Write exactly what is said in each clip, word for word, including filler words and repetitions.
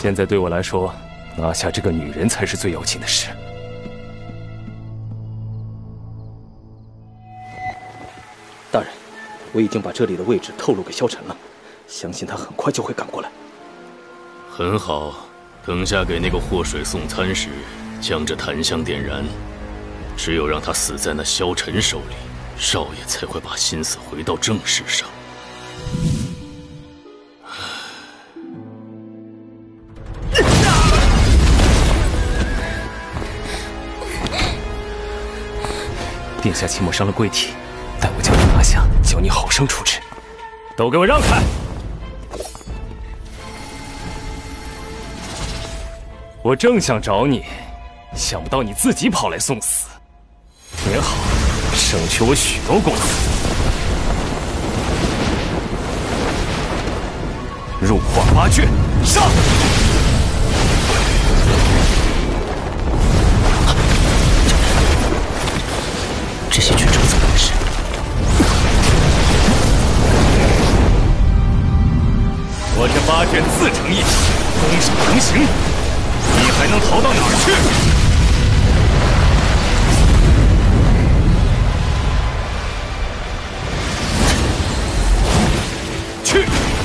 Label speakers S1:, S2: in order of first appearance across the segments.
S1: 现在对我来说，拿下这个女人才是最要紧的事。
S2: 大人，我已经把这里的位置透露给萧晨了，相信他很快就会赶过来。
S3: 很好，等下给那个祸水送餐时，将这檀香点燃。只有让他死在那萧晨手里，少爷才会把心思回到正事上。
S1: 殿下骑抹伤了贵体，待我将他拿下，教你好生处置。都给我让开！我正想找你，想不到你自己跑来送死。也好，省去我许多功夫。入化八卷，上！
S2: 这些拳手怎么回事？
S1: 我这八卷自成一体，攻守同行，你还能逃到哪儿去？去！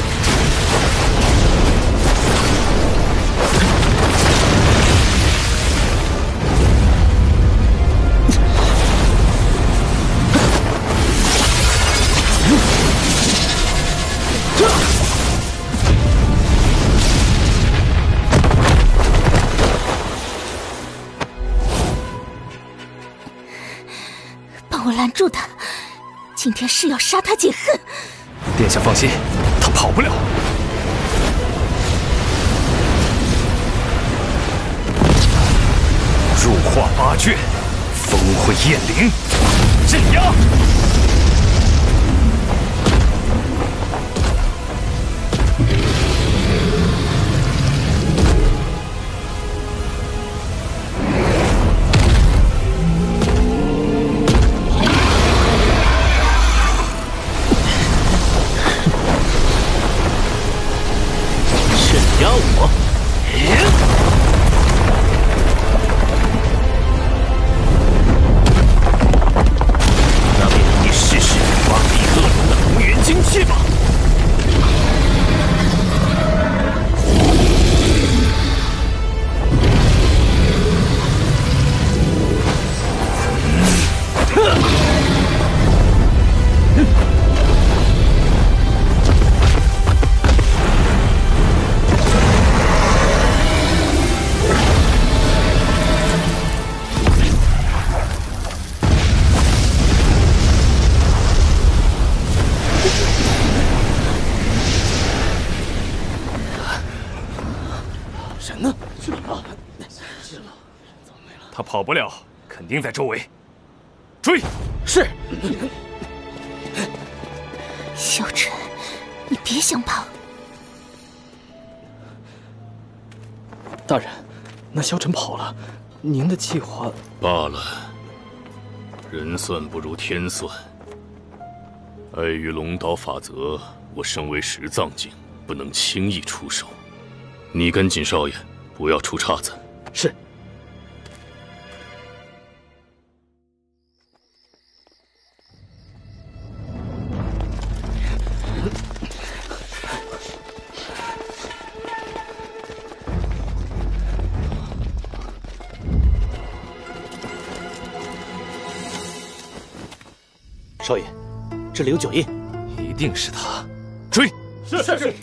S4: 我拦住他，今天是要杀他解恨。
S1: 殿下放心，他跑不了。入化八卷，烽会焰灵，镇压。跑不了，肯定在周围。追！
S2: 是。
S4: 萧晨，你别想跑。
S2: 大人，那萧晨跑了，您的计划……
S3: 罢了，人算不如天算。碍于龙岛法则，我身为十藏境，不能轻易出手。你跟紧少爷，不要出岔子。
S2: 是。 少爷，这里有脚印，
S1: 一定是他。追！
S2: 是是是。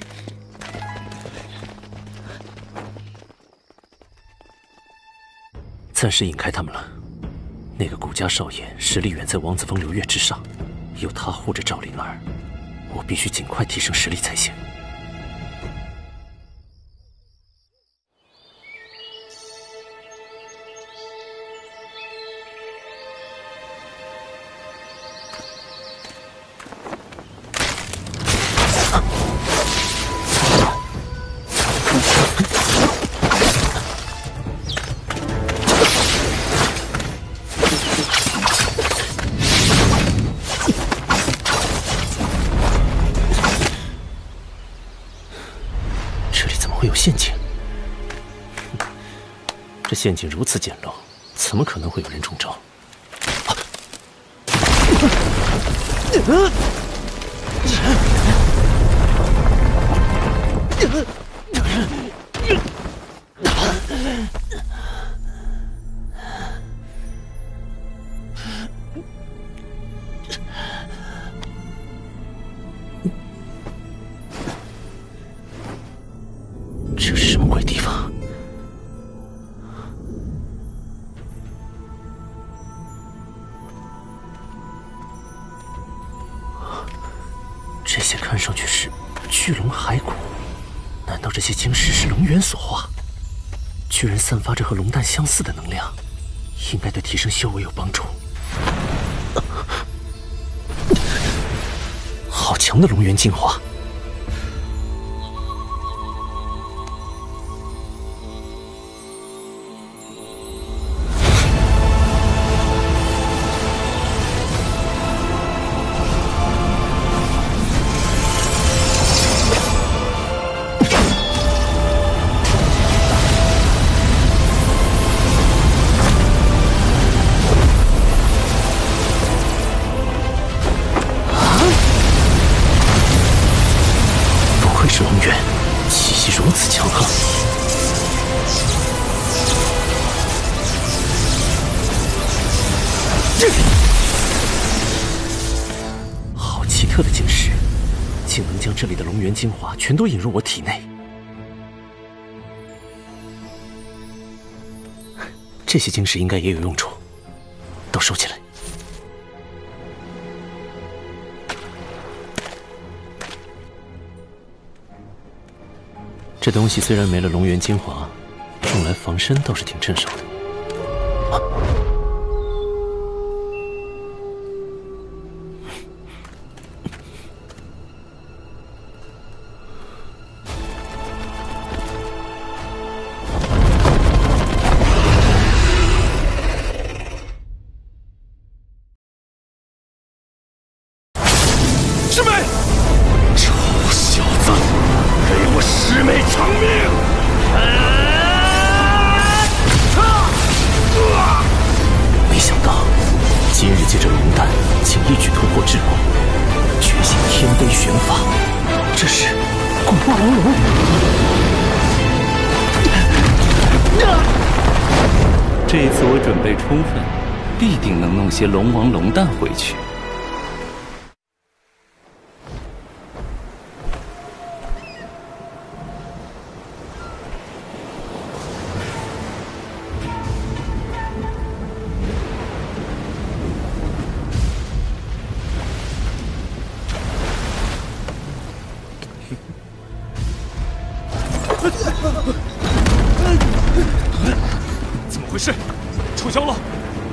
S5: 暂时引开他们了。那个顾家少爷实力远在王子峰流月之上，有他护着赵灵儿，我必须尽快提升实力才行。
S2: 会有陷阱。
S5: 这陷阱如此简陋，怎么可能会有人中招？啊 这是什么鬼地方？这些看上去是巨龙骸骨，难道这些晶石是龙元所化？居然散发着和龙蛋相似的能量，应该对提升修为有帮助。好强的龙元精华！ 好奇特的晶石，竟能将这里的龙元精华全都引入我体内。这些晶石应该也有用处，都收起来。这东西虽然没了龙元精华，用来防身倒是挺趁手的。
S1: 师妹，臭小子，给我师妹偿命！
S5: 没想到今日借着龙丹，竟一举突破桎梏，觉醒天杯玄法，这是古霸王龙。
S6: 这一次我准备充分，必定能弄些龙王龙蛋回去。
S1: 怎么回事？出鞘了！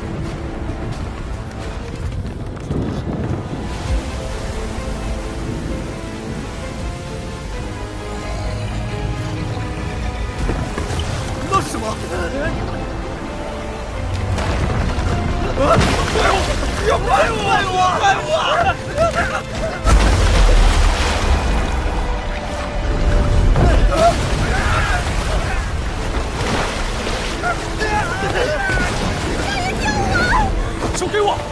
S1: 那是什么？快我！要快我！快我！快我！ 手给我！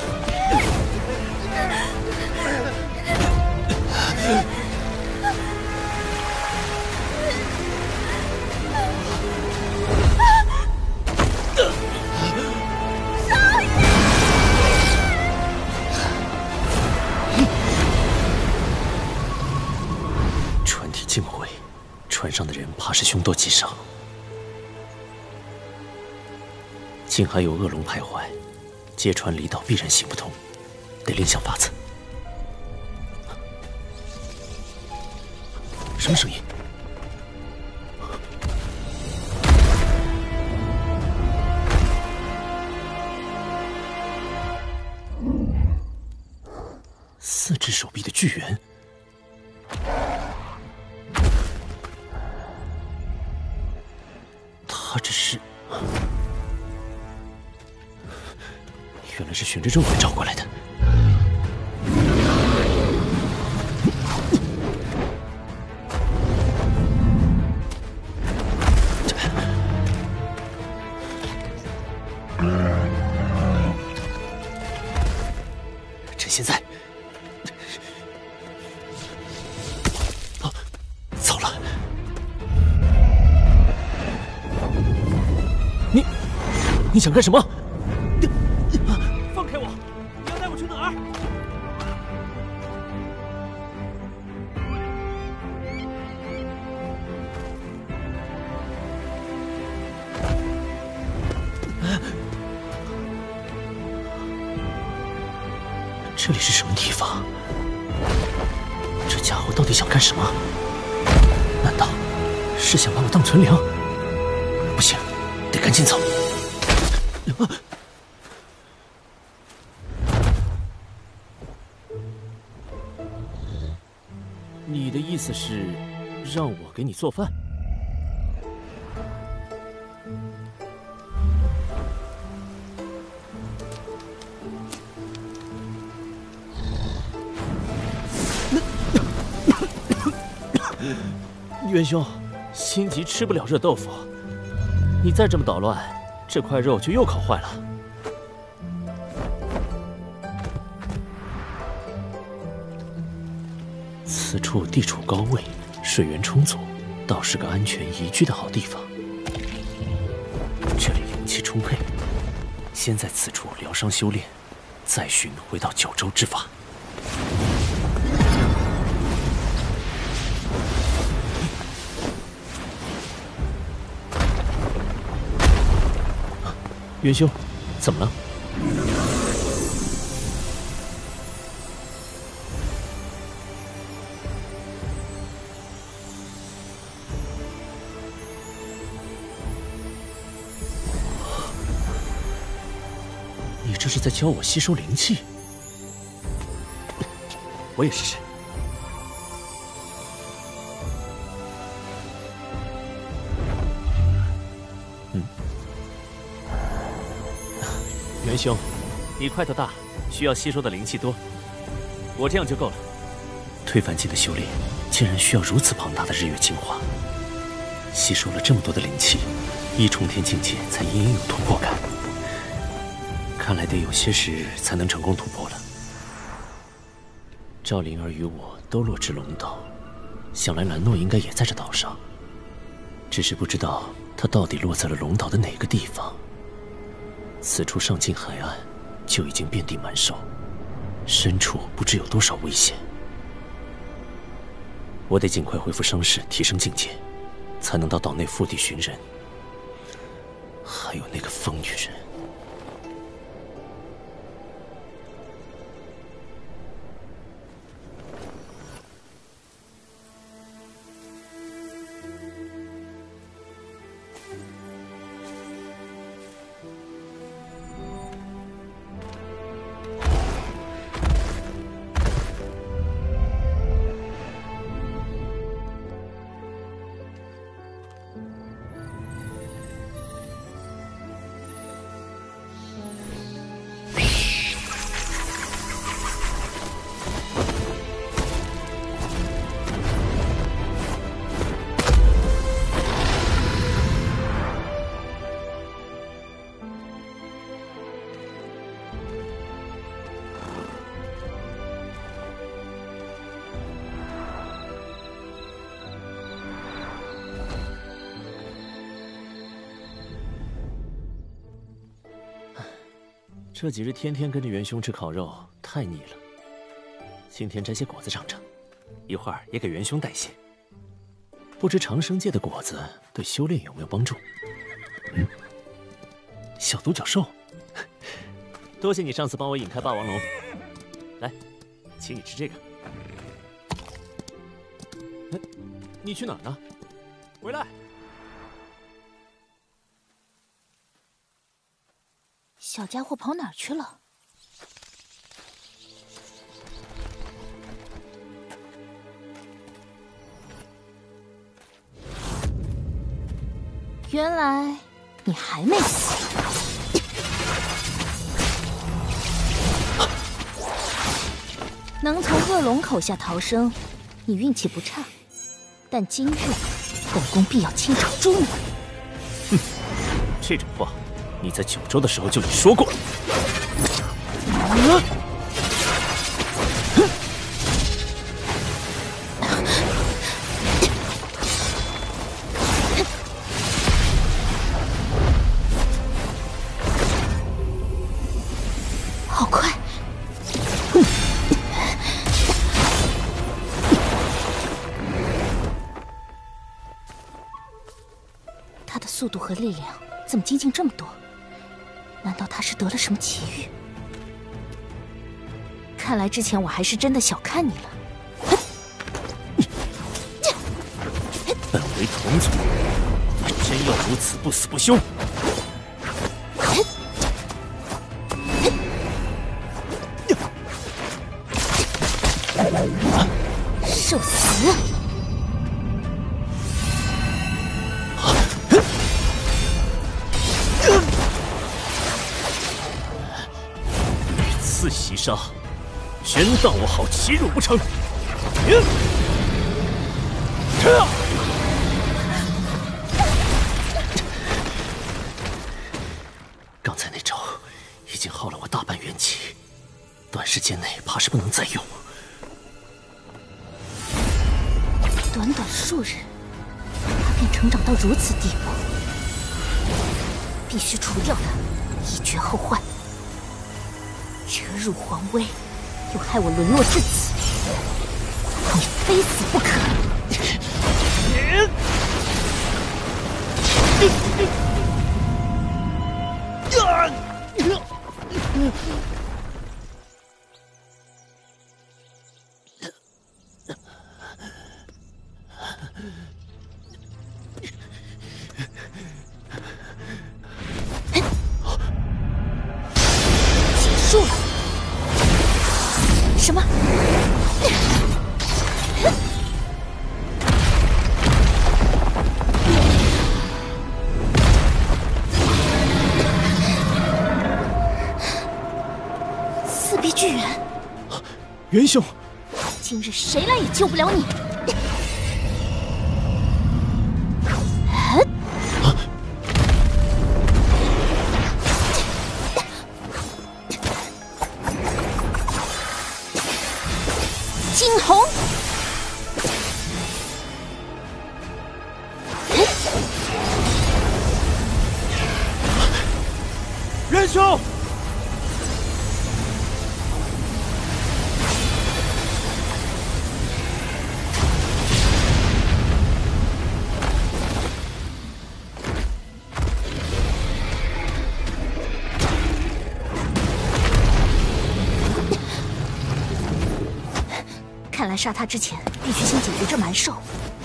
S5: 船体尽毁，船上的人怕是凶多吉少。 竟还有恶龙徘徊，劫船离岛必然行不通，得另想法子。什么声音？四只手臂的巨猿。 他这是，原来是玄之正魂找过来的。 现在，啊，糟了！你，你想干什么？放开我！你要带我去哪儿？这里是什么地方？这家伙到底想干什么？难道是想把我当存粮？不行，得赶紧走！啊、你的意思是让我给你做饭？元兄，心急吃不了热豆腐，你再这么捣乱，这块肉就又烤坏了。此处地处高位，水源充足，倒是个安全宜居的好地方。这里灵气充沛，先在此处疗伤修炼，再寻回到九州之法。元兄，怎么了？你这是在教我吸收灵气？我也试试。元兄，你块头大，需要吸收的灵气多，我这样就够了。推凡境的修炼竟然需要如此庞大的日月精华，吸收了这么多的灵气，一重天境界才隐隐有突破感。看来得有些时日才能成功突破了。赵灵儿与我都落至龙岛，想来兰诺应该也在这岛上，只是不知道他到底落在了龙岛的哪个地方。此处上近海岸，就已经遍地蛮兽，深处不知有多少危险。我得尽快恢复伤势，提升境界，才能到岛内腹地寻人。还有那个疯女人。这几日天天跟着元兄吃烤肉，太腻了。今天摘些果子尝尝，一会儿也给元兄带些。不知长生界的果子对修炼有没有帮助？嗯，小独角兽，多谢你上次帮我引开霸王龙。来，请你吃这个。哎，你去哪儿呢？回来。
S4: 小家伙跑哪儿去了？原来你还没死。能从恶龙口下逃生，你运气不差。但今日本宫必要亲手诛你！
S5: 哼，这种话。你在九州的时候就已说过了。啊！
S4: 他的速度和力量怎么精进这么多？难道他是得了什么奇遇？看来之前我还是真的小看你了。
S5: 本为同族，真要如此不死不休？
S4: 受死！
S5: 遇刺袭杀，全当我好欺辱不成？刚才那招已经耗了我大半元气，短时间内怕是不能再用。
S4: 短短数日，他便成长到如此地步，必须除掉他，以绝后患。惹辱皇威，又害我沦落至此，你非死不可！结束了？什么？四臂巨猿，
S5: 元兄，
S4: 今日谁来也救不了你！惊鸿，
S5: 元兄。
S4: 看来杀他之前，必须先解决这蛮兽。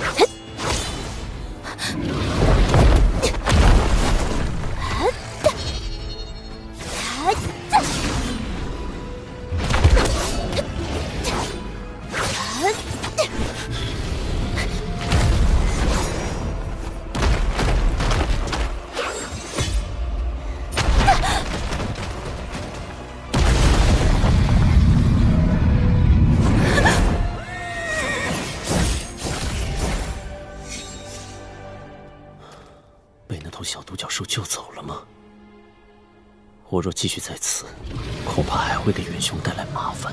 S5: 被那头小独角兽救走了吗？我若继续在此，恐怕还会给元凶带来麻烦。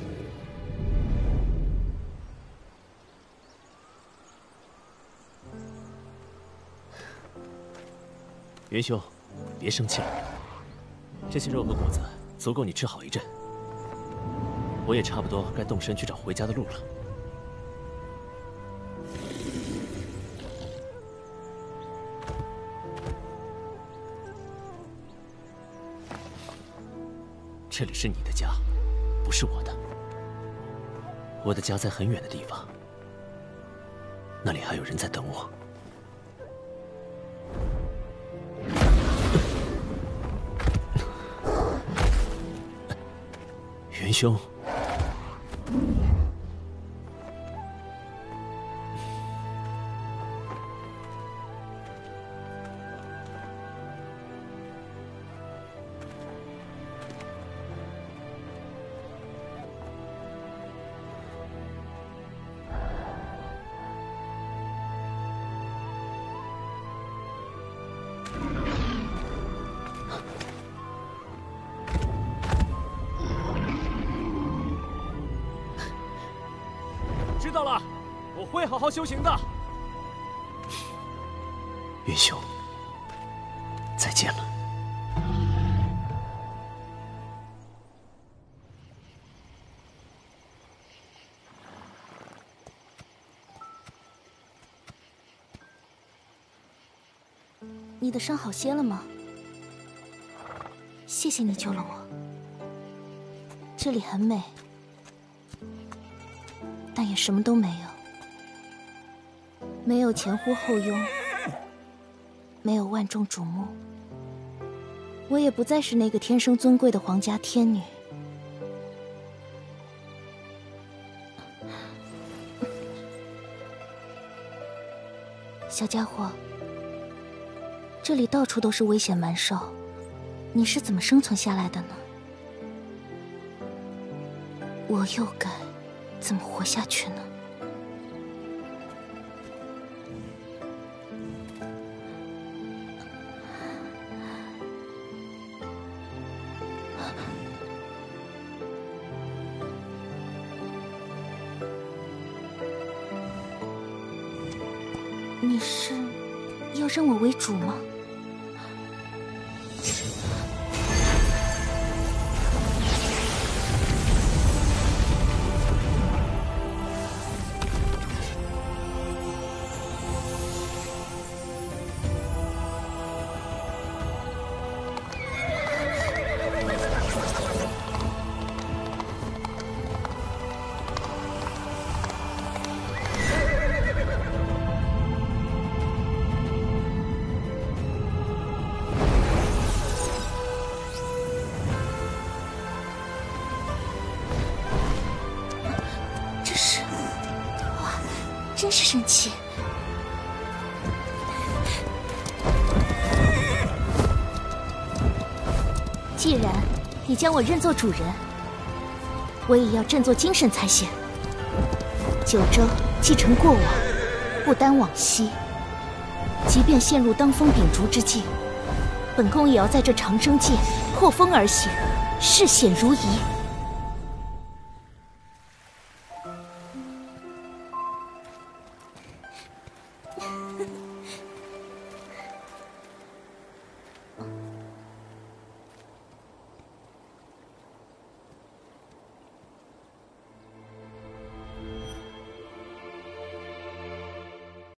S5: 元兄，别生气了，这些肉和果子足够你吃好一阵。我也差不多该动身去找回家的路了。这里是你的家，不是我的。我的家在很远的地方，那里还有人在等我。元兄，
S1: 知道了，我会好好修行的。
S5: 元兄，再见了。
S4: 你的伤好些了吗？谢谢你救了我。这里很美，但也什么都没有，没有前呼后拥，没有万众瞩目。我也不再是那个天生尊贵的皇家天女。小家伙，这里到处都是危险蛮兽，你是怎么生存下来的呢？我又该怎么活下去呢？你是要认我为主吗？真是神奇！既然你将我认作主人，我也要振作精神才行。九州继承过往，不单往昔，即便陷入当风秉烛之际，本宫也要在这长生界破风而行，视险如夷。